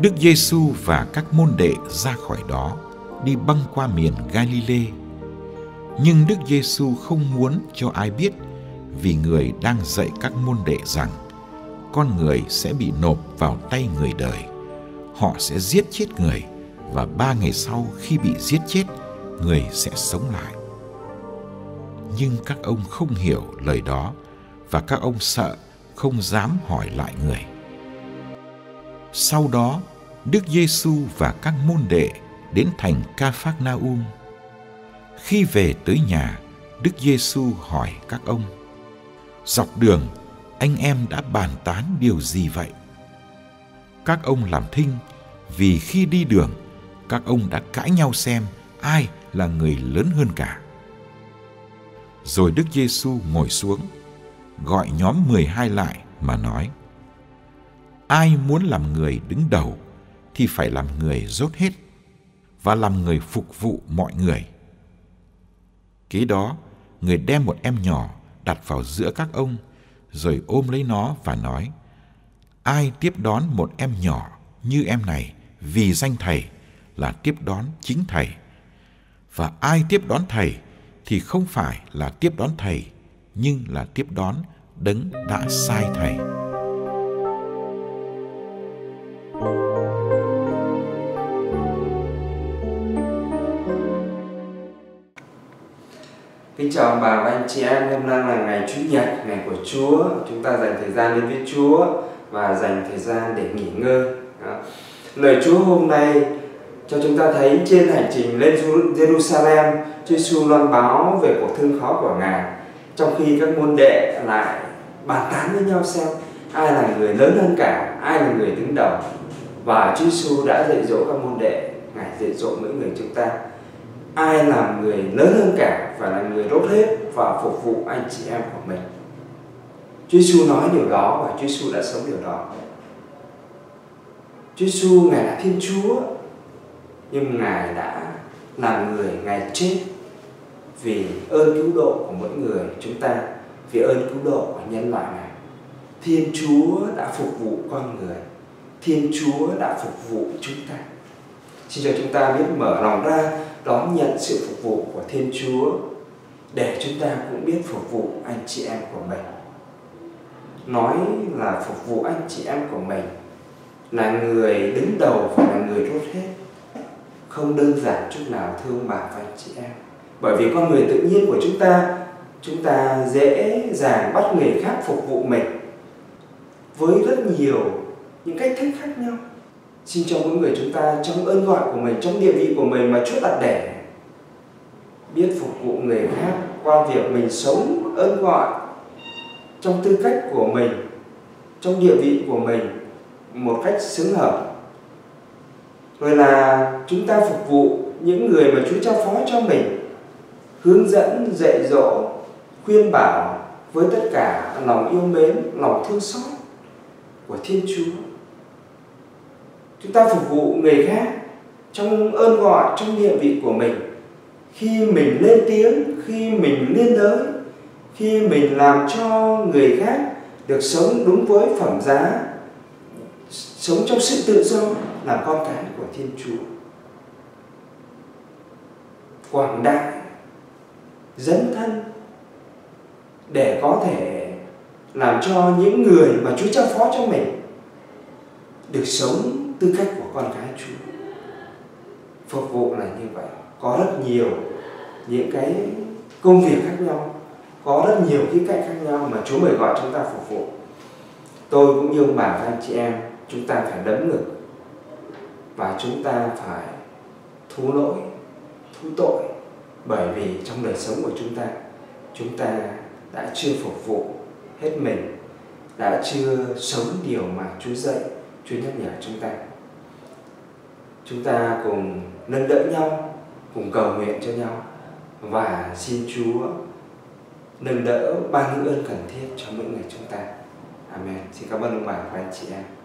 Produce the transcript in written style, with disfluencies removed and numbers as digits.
Đức Giêsu và các môn đệ ra khỏi đó, đi băng qua miền Galilê. Nhưng Đức Giêsu không muốn cho ai biết, vì người đang dạy các môn đệ rằng con người sẽ bị nộp vào tay người đời. Họ sẽ giết chết người, và 3 ngày sau khi bị giết chết, người sẽ sống lại. Nhưng các ông không hiểu lời đó, và các ông sợ, không dám hỏi lại người. Sau đó, Đức Giêsu và các môn đệ đến thành Ca-phác-na-um. Khi về tới nhà, Đức Giêsu hỏi các ông: dọc đường, anh em đã bàn tán điều gì vậy? Các ông làm thinh, vì khi đi đường, các ông đã cãi nhau xem ai là người lớn hơn cả. Rồi Đức Giêsu ngồi xuống, gọi nhóm 12 lại mà nói: ai muốn làm người đứng đầu thì phải làm người dốt hết, và làm người phục vụ mọi người. Kế đó, người đem một em nhỏ đặt vào giữa các ông, rồi ôm lấy nó và nói: ai tiếp đón một em nhỏ như em này vì danh Thầy là tiếp đón chính Thầy. Và ai tiếp đón Thầy thì không phải là tiếp đón Thầy, nhưng là tiếp đón Đấng đã sai Thầy. Kính chào ông bà và anh chị em, hôm nay là ngày Chủ nhật, ngày của Chúa. Chúng ta dành thời gian đến với Chúa và dành thời gian để nghỉ ngơi. Lời Chúa hôm nay cho chúng ta thấy trên hành trình lên Jerusalem, Chúa Giêsu loan báo về cuộc thương khó của Ngài, trong khi các môn đệ lại bàn tán với nhau xem ai là người lớn hơn cả, ai là người đứng đầu. Và Chúa Giêsu đã dạy dỗ các môn đệ, Ngài dạy dỗ mỗi người chúng ta: ai làm người lớn hơn cả phải là người rốt hết và phục vụ anh chị em của mình. Chúa Giêsu nói điều đó và Chúa Giêsu đã sống điều đó. Chúa Giêsu Ngài là Thiên Chúa, nhưng Ngài đã làm người, Ngài chết vì ơn cứu độ của mỗi người chúng ta, vì ơn cứu độ của nhân loại này. Thiên Chúa đã phục vụ con người, Thiên Chúa đã phục vụ chúng ta. Xin cho chúng ta biết mở lòng ra đón nhận sự phục vụ của Thiên Chúa, để chúng ta cũng biết phục vụ anh chị em của mình. Nói là phục vụ anh chị em của mình, là người đứng đầu phải là người rốt hết, không đơn giản chút nào, thương bà và anh chị em. Bởi vì con người tự nhiên của chúng ta dễ dàng bắt người khác phục vụ mình với rất nhiều những cách thức khác nhau. Xin cho mỗi người chúng ta trong ơn gọi của mình, trong địa vị của mình mà Chúa đặt để, biết phục vụ người khác qua việc mình sống ơn gọi trong tư cách của mình, trong địa vị của mình một cách xứng hợp. Rồi là chúng ta phục vụ những người mà Chúa trao phó cho mình, hướng dẫn, dạy dỗ, khuyên bảo với tất cả lòng yêu mến, lòng thương xót của Thiên Chúa. Chúng ta phục vụ người khác trong ơn gọi, trong địa vị của mình. Khi mình lên tiếng, khi mình liên đới, khi mình làm cho người khác được sống đúng với phẩm giá, sống trong sự tự do, làm con cái của Thiên Chúa. Quảng đại, dấn thân để có thể làm cho những người mà Chúa trao phó cho mình được sống tư cách của con cái Chúa. Phục vụ là như vậy. Có rất nhiều những cái công việc khác nhau, có rất nhiều khía cạnh khác nhau mà Chúa mời gọi chúng ta phục vụ. Tôi cũng như ông bà và anh chị em, chúng ta phải đấm ngực và chúng ta phải thú lỗi, thú tội, bởi vì trong đời sống của chúng ta đã chưa phục vụ hết mình, đã chưa sống điều mà Chúa dạy, Chúa nhắc nhở chúng ta. Chúng ta cùng nâng đỡ nhau, cùng cầu nguyện cho nhau và xin Chúa nâng đỡ ban những ơn cần thiết cho mỗi người chúng ta. Amen. Xin cảm ơn ông bà và anh chị em.